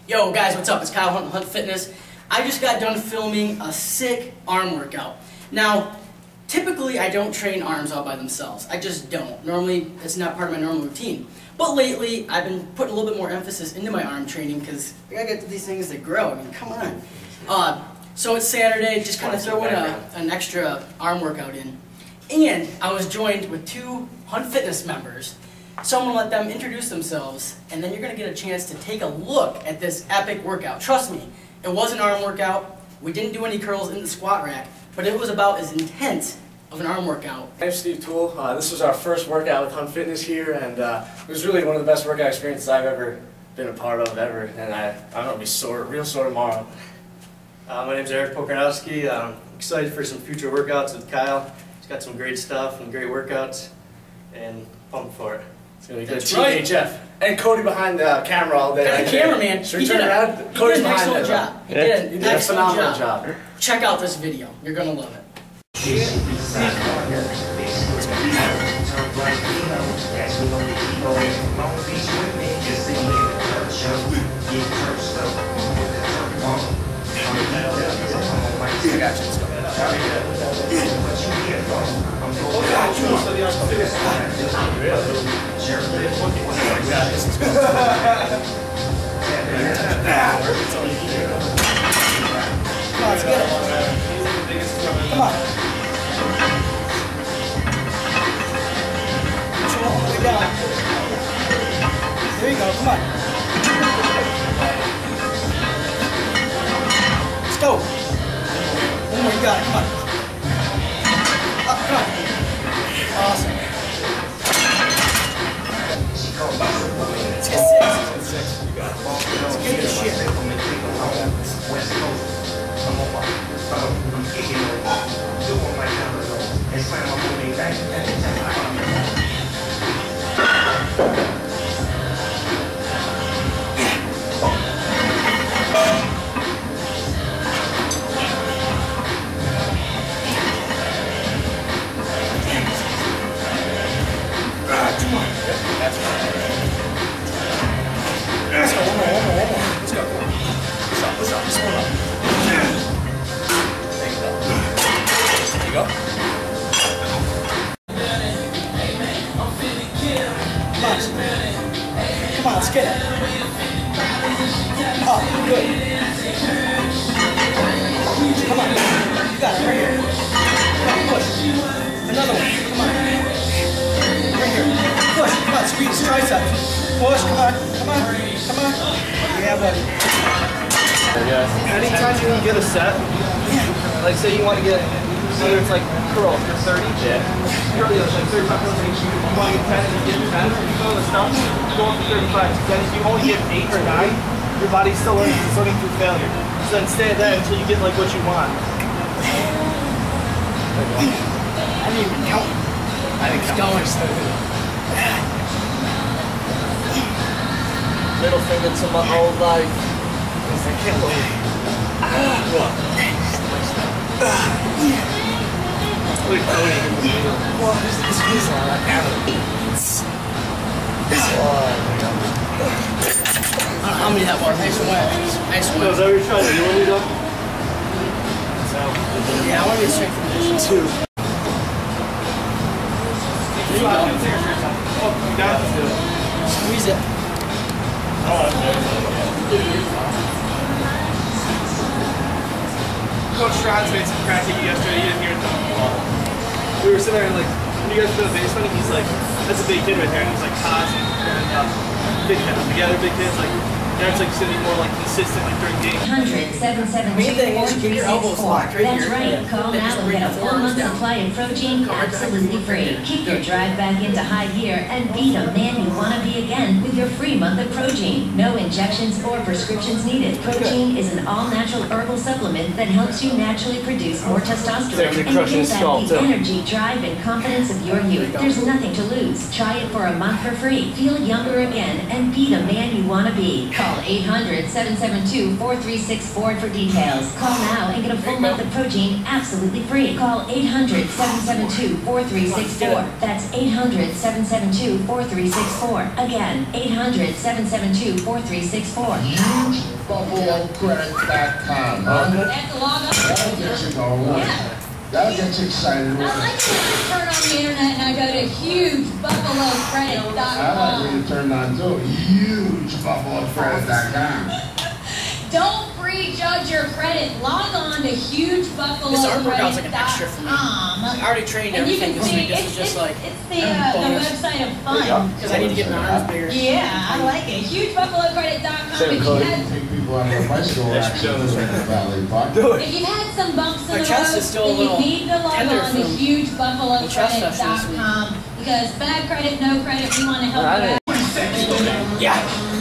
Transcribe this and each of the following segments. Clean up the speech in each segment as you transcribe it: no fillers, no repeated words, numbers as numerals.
Yo guys, what's up? It's Kyle Hunt, Hunt Fitness. I just got done filming a sick arm workout. Now, typically I don't train arms all by themselves. I just don't. Normally, it's not part of my normal routine. But lately, I've been putting a little bit more emphasis into my arm training because I gotta get to these things that grow. I mean, come on. So it's Saturday, just kind of throwing an extra arm workout in. And I was joined with two Hunt Fitness members. So I'm going to let them introduce themselves, and then you're going to get a chance to take a look at this epic workout. Trust me, it was an arm workout. We didn't do any curls in the squat rack, but it was about as intense of an arm workout. I'm Steve Toole. This was our first workout with Hunt Fitness here, and it was really one of the best workout experiences I've ever been a part of, ever. And I'm going to be real sore tomorrow. My name's Eric Pokranowski. I'm excited for some future workouts with Kyle. He's got some great stuff and great workouts, and pumped for it. It's going to be good. THF. And Cody behind the camera all day. The cameraman. Should we turn around? Cody's behind an excellent job. He did an excellent phenomenal job. Check out this video. You're going to love it. I got you. Let's go. Come on, let's get it. Come on. Push it all the way down. There you go, come on. Let's go. One more, you got it, come on. Up, come on. Awesome. Let's get six. Let's get this shit. Let's go, one more. Let's go. Let's up. Just hold up. There you go. Come on, let's get it. Oh, good. Come on. You got it right here. Come on, push. Another one. Come on. Right here. Push. Come on, squeeze. Triceps. Push. Come on. Yeah, buddy. Anytime you can get a set, like say you want to get, whether it's like curls for 30, curl like 35 curls, you want to get 10 and you get 10, you go to the stump, you go up to 35. Then if you only get 8 or 9, your body's still learning through failure. So then stay at that until you get like what you want. I didn't even count. It's going so good. Middle finger to my whole life. I can't believe it. What? Look at Cody. What is this? He's on that camera. How many that was? Nice one. Is that what you're trying to do when you go? Yeah, I want to get straight from this. 2. There you go. Oh, you got it. Squeeze it. Coach Strauss made some crack at you yesterday. You didn't hear it though. We were sitting there and like, when you guys go to the basement, he's like, that's a big kid right there. And he's like, Kaz and big kid. The other big kids, like, Derek's like sitting more like consistent like during games. 100-772-4364. That's right. Call now and get a 4-month supply of protein absolutely free. Kick your drive back into high gear and be the man you want to be again with your free month of Protein. No injections or prescriptions needed. Protein is an all-natural herbal supplement that helps you naturally produce more testosterone and gives out the energy, drive, and confidence of your youth. There's nothing to lose. Try it for a month for free. Feel younger again and be the man you want to be. Call Call 800-772-4364 for details. Call now and get a full month of Protein absolutely free. Call 800-772-4364. That's 800-772-4364. Again, 800-772-4364. Use BuffaloCredit.com. Have to log on. That'll get you going. Yeah. That'll get you excited. I like it when I turn on the internet and I go to hugebuffalocredit.com. I like when you turn on too. Use BuffaloCredit.com. Don't prejudge your credit. Log on to hugebuffalocredit.com. This arm workout's like an extra for me. I already trained And you everything can this see, week. This is just like it's the website of fun. because I need to get my arms bigger. Yeah, I like it. Hugebuffalocredit.com. Same If code. you had, Take people on their bicycle racks in the Valley Park. Do it. if you've had some bumps in My the chest road, is still a then you little need to log tender on to from the chest session this week. hugebuffalocredit.com because bad credit, no credit, we want to help you out. Yeah.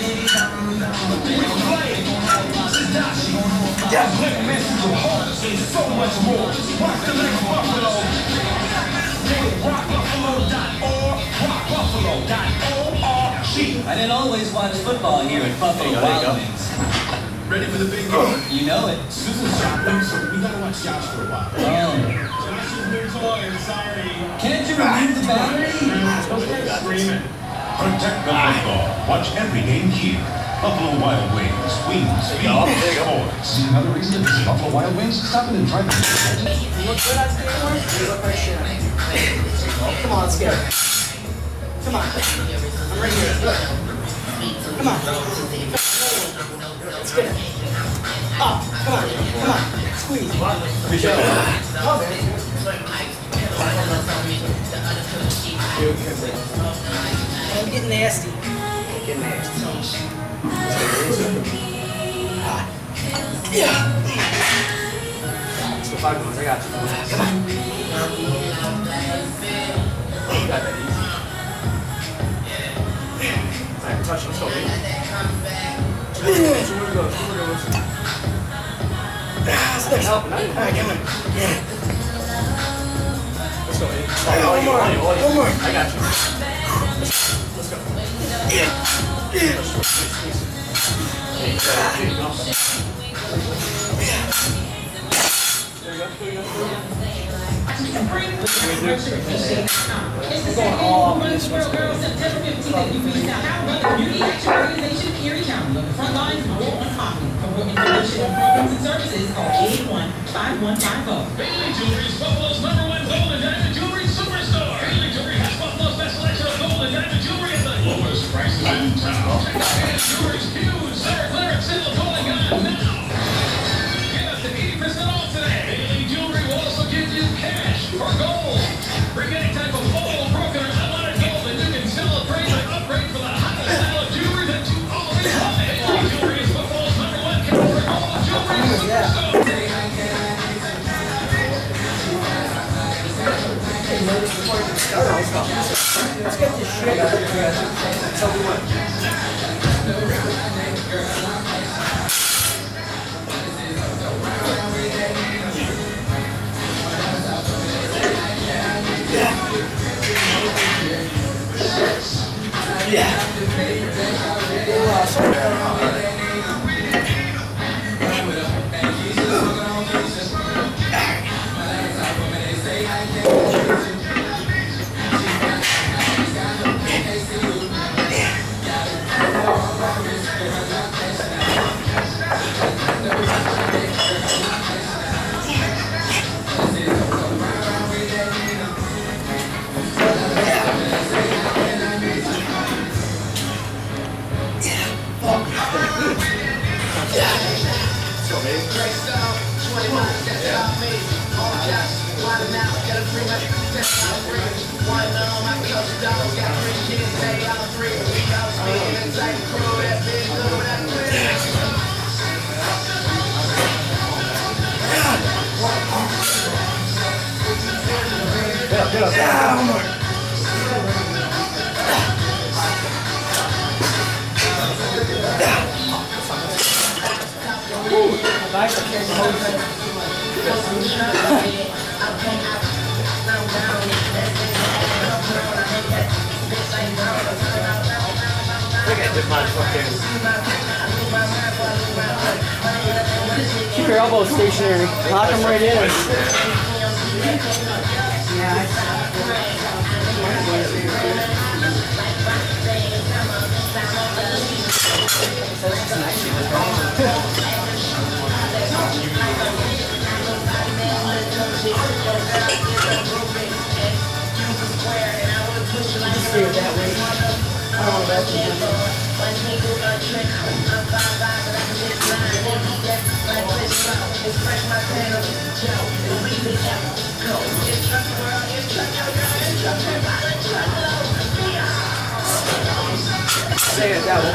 I didn't always watch football here at Buffalo Wild Wings. Ready for the big game? You know it. Susan's shopping, so we gotta watch Josh for a while. Oh. Josh is new toy, sorry. Can't you remove the battery? Screaming. Protect the football. Watch every game here. Buffalo Wild Wings. Wings, feed, sports. See another reason to visit Buffalo Wild Wings? Stop in and try them. You look good on stage, Mark? You look like shit. Come on, let's get it. Come on. I'm right here. Come on. Let's get it. Up. Come on. Come on. Squeeze. Come on, man. Don't get nasty. Don't get nasty. Yeah. Let's go 5 minutes. I got you. Come on. You got that easy. Alright, touch him. Let's go, baby. Two more goes. Help, not even. Alright, come on. Yeah. Let's go, baby. One more. One more. I got you. Let's go. Yeah. Yeah. It's going all up in this one. September 15th at UB's How Beauty Action Organization of Erie County. Frontlines War on Poverty. For more information on programs and services, call 881-5150. Bailey Jewelry is Buffalo's #1 gold and diamond jewelry superstore. Bailey Jewelry has Buffalo's best selection of gold and diamond jewelry at the lowest prices in town. And jewelry's huge summer clearance sale going on now. Get up to 80% off today. Bailey Jewelry will also give you cash for gold. Bring any type of old, broken, or unwanted gold, and you can celebrate and upgrade for the hottest style of jewelry that you always wanted. Bailey Jewelry is Buffalo's #1 counter for gold jewelry superstore. Let's get this shit. Tell me what. I think I did my fucking keep your elbows stationary. Lock them right in. Say it that way.